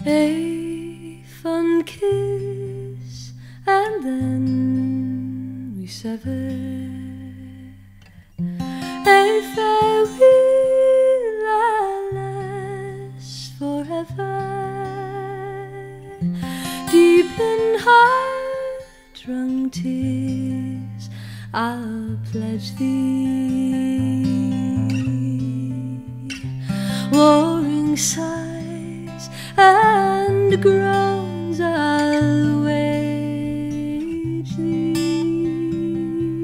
A fond kiss, and then we sever. A farewell that lasts forever. Deep in heart-wrung tears, I'll pledge thee. Warring sighs and groans, I'll wage thee.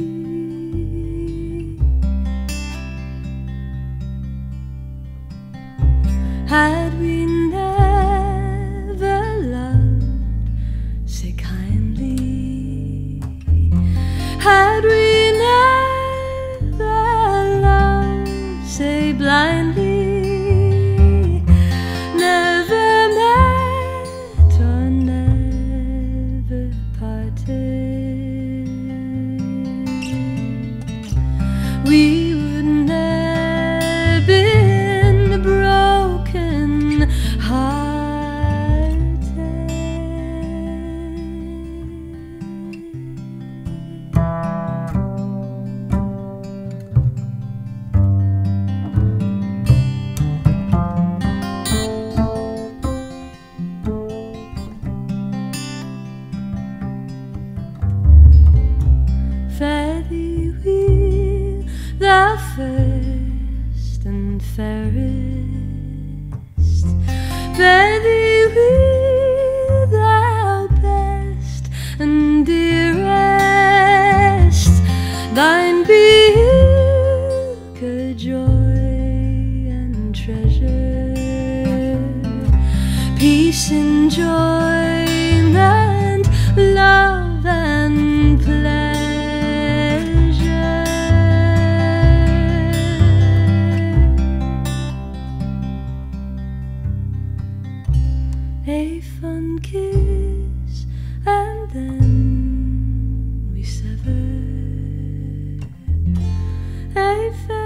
Had we never loved so kindly, had we never loved so blindly, we would never been broken hearted. Fare thee well, thou first and fairest. Fare thee well, thou best and dearest. Thine be ilka joy and treasure, peace, enjoyment, love and pleasure. A fond kiss, and then we sever. A